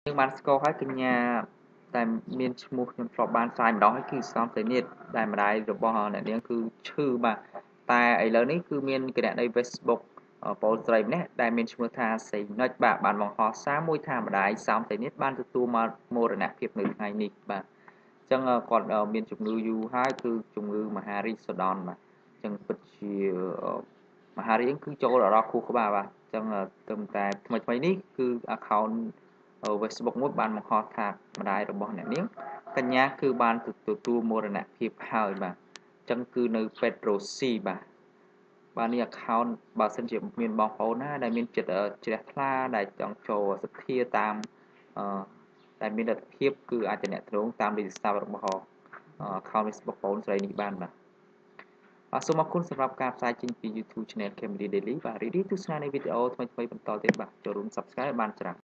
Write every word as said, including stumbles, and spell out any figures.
យើងបានស្គាល់ហើយកញ្ញាដែលមានឈ្មោះខ្ញុំធ្លាប់បានផ្សាយម្ដងហើយគឺសំសេនីតដែលម្ដាយរបស់អ្នកនាងគឺឈឺបាទតែឥឡូវនេះគឺមានគណនី Facebook ពលស្រីម្នាក់ដែលមានឈ្មោះថាសេណុចបាទបានបង្ហោះសារមួយថាម្ដាយសំសេនីតបានទទួលមកមរណភាពនៅថ្ងៃនេះបាទអញ្ចឹងគាត់មានជំងឺយូរហើយគឺជំងឺមហារីកសូដនបាទអញ្ចឹងពិតជាមហារីកគឺចូលដល់ខួរក្បាលបាទអញ្ចឹងត្រឹមតែថ្មីថ្មីនេះគឺ account Facebook មួយបានបង្ហោះថាម្ដាយរបស់អ្នកនាងកញ្ញាគឺបានទទួលមរណភាពហើយបាទអញ្ចឹងគឺនៅពេទ្រ៉ូស៊ីបាទបាទនេះ account បើសិនជាមានបងប្អូនណាដែលមានចិត្តជ្រះថ្លាដែលចង់ចូលសទ្ធាតាមអឺតែមានលទ្ធភាពគឺអាចទំនាក់ទំនងតាមលេខទូរស័ព្ទរបស់ account Facebook បងស្រីនេះបានបាទបាទសូមអរគុណសម្រាប់ការផ្សាយចេញពី YouTube Channel Cambodia Daily បាទរីករាយទស្សនានៃវីដេអូថ្មីៗបន្តទៀតបាទចូលរួម Subscribe បានច្រើន